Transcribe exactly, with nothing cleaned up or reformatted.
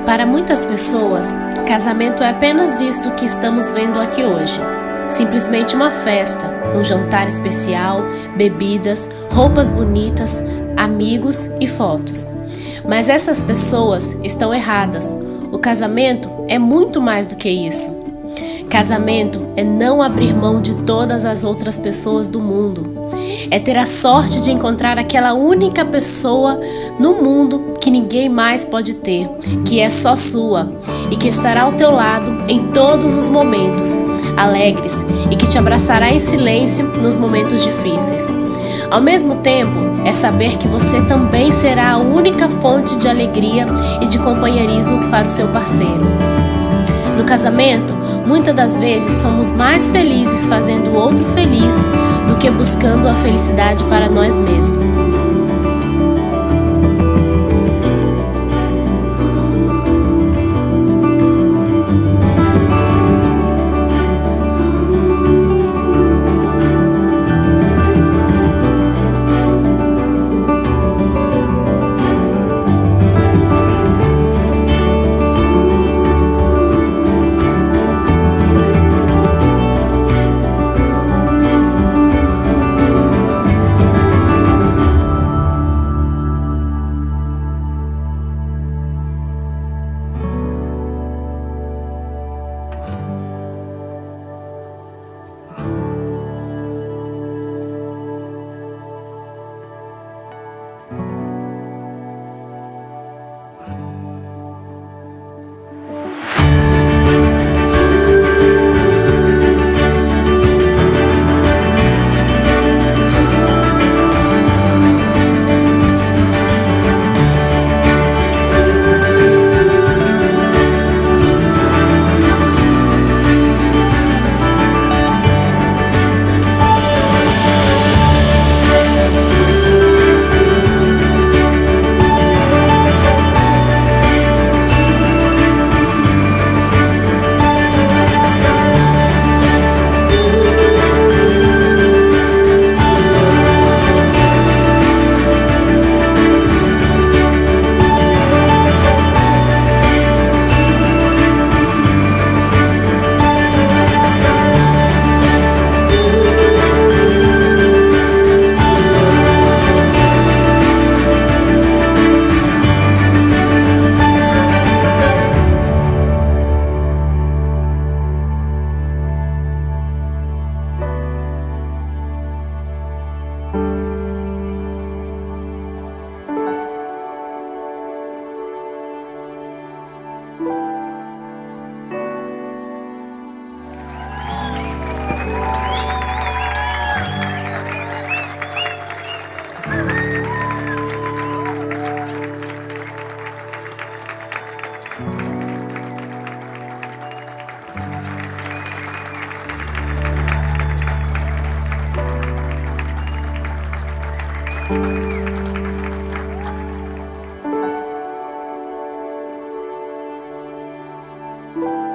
Para muitas pessoas, casamento é apenas isto que estamos vendo aqui hoje. Simplesmente uma festa, um jantar especial, bebidas, roupas bonitas, amigos e fotos. Mas essas pessoas estão erradas. O casamento é muito mais do que isso. Casamento é não abrir mão de todas as outras pessoas do mundo. É ter a sorte de encontrar aquela única pessoa no mundo que ninguém mais pode ter, que é só sua e que estará ao teu lado em todos os momentos alegres e que te abraçará em silêncio nos momentos difíceis. Ao mesmo tempo, é saber que você também será a única fonte de alegria e de companheirismo para o seu parceiro. No casamento, muitas das vezes somos mais felizes fazendo o outro feliz do que buscando a felicidade para nós mesmos. Thank you.